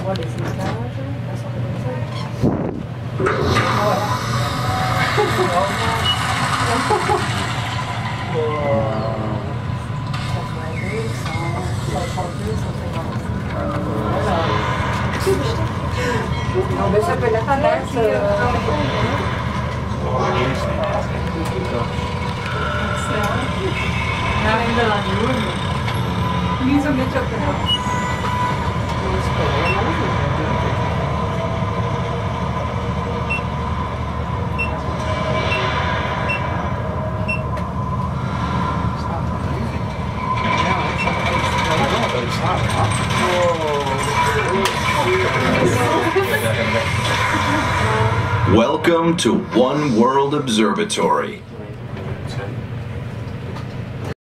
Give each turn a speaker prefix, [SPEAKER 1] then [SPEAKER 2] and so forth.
[SPEAKER 1] voit les étages, elles sont comme ça. Non, mais ça peut la traverse.
[SPEAKER 2] Welcome to One World Observatory.